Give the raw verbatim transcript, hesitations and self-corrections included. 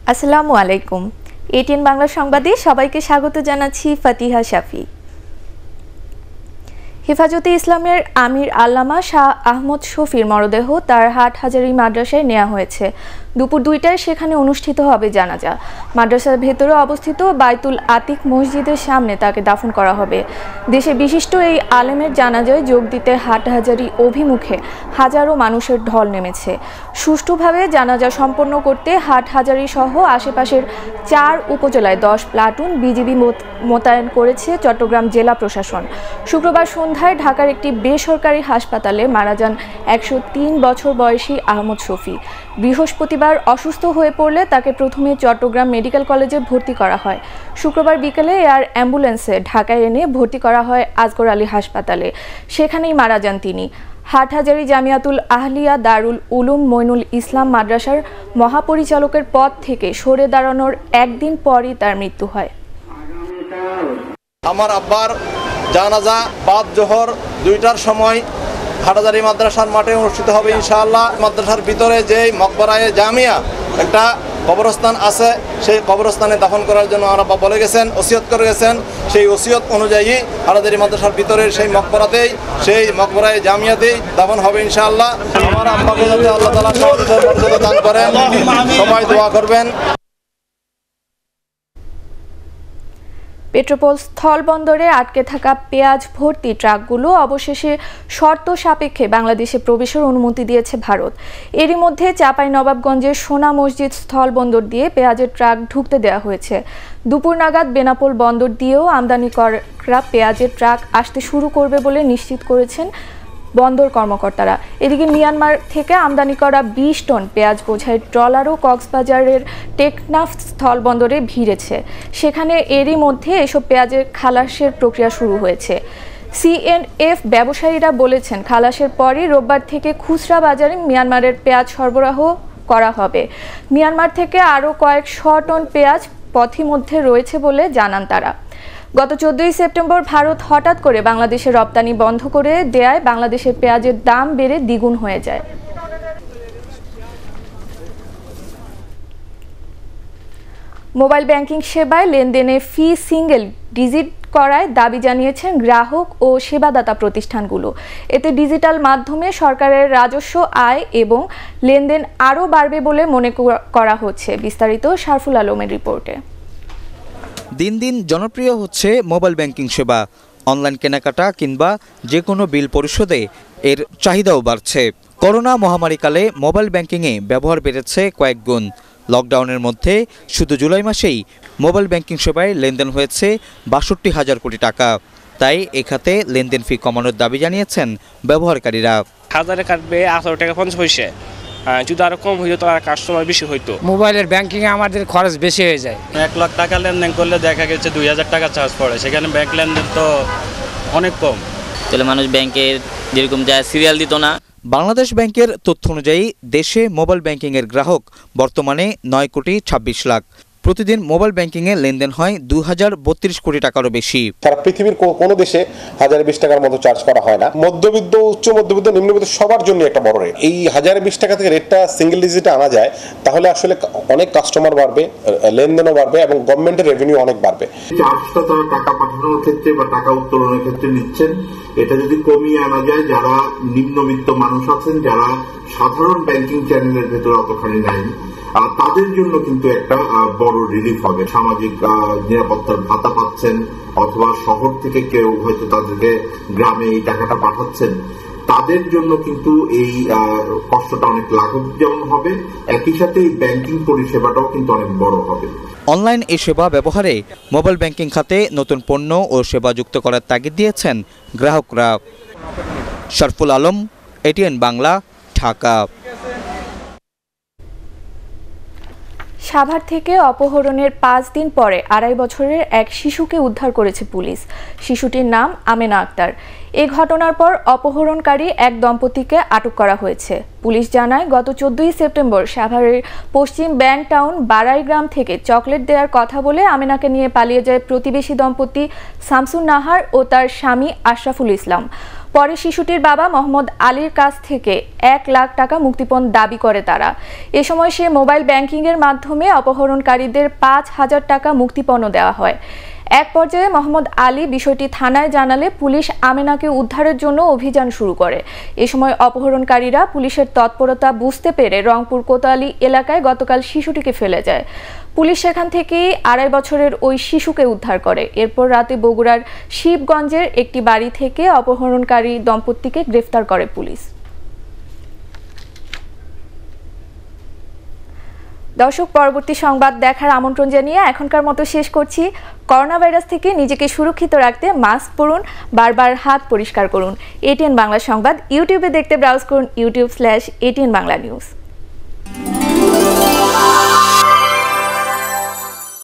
আসসালামু আলাইকুম। এটিএন বাংলা সংবাদে সবাইকে স্বাগত জানাচ্ছি ফাতিহা শাফি। হেফাজতে ইসলামের আমির আল্লামা শাহ আহমদ শফির মরদেহ তার হাটহাজারী মাদ্রাসায় নেওয়া হয়েছে। দুপুর দুইটায় সেখানে অনুষ্ঠিত হবে জানাজা। মাদ্রাসার ভেতরে অবস্থিত বাইতুল আতিক মসজিদের সামনে তাকে দাফন করা হবে। দেশে বিশিষ্ট এই আলেমের জানাজায় যোগ দিতে হাটহাজারী অভিমুখে হাজারো মানুষের ঢল নেমেছে। সুষ্ঠুভাবে জানাজা সম্পন্ন করতে হাটহাজারী সহ আশেপাশের চার উপজেলায় দশ প্লাটুন বিজিবি মোতায়েন করেছে চট্টগ্রাম জেলা প্রশাসন। শুক্রবার সন্ধ্যায় ঢাকার একটি বেসরকারি হাসপাতালে মারা যান একশো তিন বছর বয়সী আহমদ শফি। বৃহস্পতিবার অসুস্থ হয়ে পড়লে তাকে প্রথমে চট্টগ্রাম মেডিকেল কলেজে ভর্তি করা হয়। শুক্রবার বিকেলে এয়ার অ্যাম্বুলেন্সে ঢাকায় এনে ভর্তি করা হয় আজগর আলী হাসপাতালে। সেখানেই মারা যান তিনি। হাটহাজারী জামিয়াতুল আহলিয়া দারুল উলুম মইনুল ইসলাম মাদ্রাসার মহাপরিচালকের পদ থেকে সরে দাঁড়ানোর একদিন পরই তার মৃত্যু হয়। আমার আব্বার জানাজা বাদ জোহর দুইটার সময় হাটহাজারী মাদ্রাসার মাঠে অনুষ্ঠিত হবে ইনশাআল্লাহ। মাদ্রাসার ভিতরে যে মকবরায়ে জামিয়া একটা কবরস্থান আছে, সেই কবরস্থানে দাফন করার জন্য আমার আব্বা বলে গেছেন, ওসিয়ত করে গেছেন। সেই ওসিয়ত অনুযায়ী হাটহাজারী মাদ্রাসার ভিতরের সেই মকবরাতেই সেই মকবরায়ে জামিয়াতেই দাফন হবে ইনশাআল্লাহ। আমার আব্বাকে যাতে আল্লাহ তাআলা শাহাদাতের মর্যাদা দান করেন, সবাই দোয়া করবেন। পেট্রোপোল স্থলবন্দরে আটকে থাকা পেঁয়াজ ভর্তি ট্রাকগুলো অবশেষে শর্ত সাপেক্ষে বাংলাদেশে প্রবেশের অনুমতি দিয়েছে ভারত। এরই মধ্যে চাঁপাইনবাবগঞ্জের সোনা মসজিদ স্থলবন্দর দিয়ে পেঁয়াজের ট্রাক ঢুকতে দেওয়া হয়েছে। দুপুর নাগাদ বেনাপোল বন্দর দিয়েও আমদানিকারকরা পেঁয়াজের ট্রাক আসতে শুরু করবে বলে নিশ্চিত করেছেন বন্দর কর্মকর্তারা। এদিকে মিয়ানমার থেকে আমদানি করা বিশ টন পেঁয়াজ বোঝাই ট্রলারও কক্সবাজারের টেকনাফ স্থলবন্দরে ভিড়েছে। সেখানে এরই মধ্যে এসব পেঁয়াজের খালাসের প্রক্রিয়া শুরু হয়েছে। সিএনএফ ব্যবসায়ীরা বলেছেন, খালাসের পরই রোববার থেকে খুচরা বাজারে মিয়ানমারের পেঁয়াজ সরবরাহ করা হবে। মিয়ানমার থেকে আরও কয়েক শ টন পেঁয়াজ পথিমধ্যে রয়েছে বলে জানান তারা। গত চোদ্দই সেপ্টেম্বর ভারত হঠাৎ করে বাংলাদেশের রপ্তানি বন্ধ করে দেয়ায় বাংলাদেশের পেঁয়াজের দাম বেড়ে দ্বিগুণ হয়ে যায়। মোবাইল ব্যাংকিং সেবায় লেনদেনে ফি সিঙ্গেল ডিজিট করায় দাবি জানিয়েছেন গ্রাহক ও সেবাদাতা প্রতিষ্ঠানগুলো। এতে ডিজিটাল মাধ্যমে সরকারের রাজস্ব আয় এবং লেনদেন আরও বাড়বে বলে মনে করা হচ্ছে। বিস্তারিত শারফুল আলমের রিপোর্টে। দিন দিন জনপ্রিয় হচ্ছে মোবাইল ব্যাংকিং সেবা। অনলাইন কেনাকাটা কিংবা যে কোনো বিল পরিশোধে এর চাহিদাও বাড়ছে। করোনা মহামারীকালে মোবাইল ব্যাংকিংয়ে ব্যবহার বেড়েছে কয়েক গুণ। লকডাউনের মধ্যে শুধু জুলাই মাসেই মোবাইল ব্যাংকিং সেবায় লেনদেন হয়েছে বাষট্টি হাজার কোটি টাকা। তাই এ খাতে লেনদেন ফি কমানোর দাবি জানিয়েছেন ব্যবহারকারীরা। হাজারে কাটবে আঠারো টাকা পঞ্চাশ পয়সা, যদি আরো কম হইতো তো আর কাস্টমার বেশি হইতো। মোবাইলের ব্যাংকিং এ আমাদের খরচ বেশি হয়ে যায়। এক লাখ টাকা লেনদেন করলে দেখা গেছে দুই হাজার টাকা চার্জ পড়ে, সেখানে ব্যাংক লেনদেন তো অনেক কম। তাহলে মানুষ ব্যাংকের যেরকম যায় সিরিয়াল দিত না। বাংলাদেশ ব্যাংকের তথ্য অনুযায়ী দেশে মোবাইল ব্যাংকিংয়ের গ্রাহক বর্তমানে নয় কোটি ছাব্বিশ লাখ। প্রতিদিন মোবাইল ব্যাংকিংয়ে লেনদেন হয় দুই হাজার বত্রিশ কোটি টাকারও বেশি। সারা পৃথিবীর কোনো দেশে হাজার বিশ টাকার মতো চার্জ করা হয় না। মধ্যবিত্ত, উচ্চ মধ্যবিত্ত, নিম্নবিত্ত সবার জন্য একটা বড় রেট। এই হাজার বিশ টাকা থেকে রেটটা সিঙ্গেল ডিজিটে আনা যায়, তাহলে আসলে অনেক কাস্টমার বাড়বে, লেনদেনও বাড়বে এবং গভর্নমেন্টের রেভিনিউ অনেক বাড়বে। চার্জটা তারা টাকা পাঠানোর ক্ষেত্রে বা টাকা উত্তোলনের ক্ষেত্রে নিচ্ছেন, এটা যদি কমিয়ে আনা যায়, যারা নিম্নবিত্ত মানুষ আছেন, যারা সাধারণ ব্যাংকিং চ্যানেলের ভেতরে অতখানি নাই, তাদের জন্য কিন্তু একটা বড় রিলিফ হবে। সামাজিক নিরাপত্তার ভাতা পাচ্ছেন, অথবা শহর থেকে কেউ হয়তো তাদেরকে গ্রামে এই টাকাটা পাঠাচ্ছেন, তাদের জন্য কিন্তু এই কষ্টটা অনেক লাঘব যেমন হবে, একই সাথে এই ব্যাংকিং পরিষেবাটাও কিন্তু অনেক বড় হবে। অনলাইন এই সেবা ব্যবহারে মোবাইল ব্যাংকিং খাতে নতুন পণ্য ও সেবা যুক্ত করার তাগিদ দিয়েছেন গ্রাহকরা। শারফুল আলম, এটিএন বাংলা, ঢাকা। সাভার থেকে অপহরণের পাঁচ দিন পরে আড়াই বছরের এক শিশুকে উদ্ধার করেছে পুলিশ। শিশুটির নাম আমেনা আক্তার। এ ঘটনার পর অপহরণকারী এক দম্পতিকে আটক করা হয়েছে। পুলিশ জানায়, গত চোদ্দই সেপ্টেম্বর সাভারের পশ্চিম ব্যাংক টাউন বারাইগ্রাম থেকে চকলেট দেওয়ার কথা বলে আমেনাকে নিয়ে পালিয়ে যায় প্রতিবেশী দম্পতি শামসুন নাহার ও তার স্বামী আশরাফুল ইসলাম। পরে শিশুটির বাবা মোহাম্মদ আলীর কাছ থেকে এক লাখ টাকা মুক্তিপণ দাবি করে তারা। এ সময় সে মোবাইল ব্যাংকিংয়ের মাধ্যমে অপহরণকারীদের পাঁচ হাজার টাকা মুক্তিপণও দেওয়া হয়। এক পর্যায়ে মোহাম্মদ আলী বিষয়টি থানায় জানালে পুলিশ আমেনাকে উদ্ধারের জন্য অভিযান শুরু করে। এ সময় অপহরণকারীরা পুলিশের তৎপরতা বুঝতে পেরে রংপুর কোতোয়ালি এলাকায় গতকাল শিশুটিকে ফেলে যায়। পুলিশ সেখান থেকে আড়াই বছরের ওই শিশুকে উদ্ধার করে। এরপর রাতে বগুড়ার শিবগঞ্জের একটি বাড়ি থেকে অপহরণকারী দম্পতিকে গ্রেফতার করে পুলিশ। দর্শক, পরবর্তী সংবাদ দেখার আমন্ত্রণ জানিয়ে এখনকার মতো শেষ করছি। করোনা ভাইরাস থেকে নিজেকে সুরক্ষিত রাখতে মাস্ক পরুন, বারবার হাত পরিষ্কার করুন। এটিএন বাংলা সংবাদ ইউটিউবে দেখতে ব্রাউজ করুন YouTube slash ATN Bangla news.